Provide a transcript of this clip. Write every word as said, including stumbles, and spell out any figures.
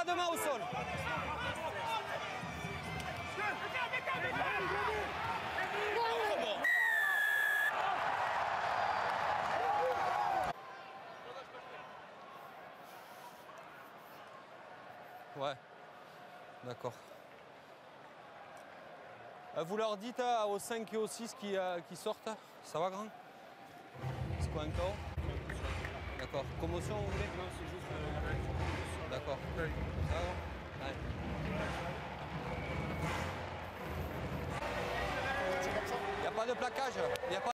pas de main au sol. Ouais, d'accord. Vous leur dites euh, aux cinq et aux six qui, euh, qui sortent. Ça va, grand? C'est quoi un K O? D'accord. Commotion, vous voulez? Non, c'est juste euh, d'accord. Ouais. Ça va? Ouais. Il n'y a pas de plaquage. Y a pas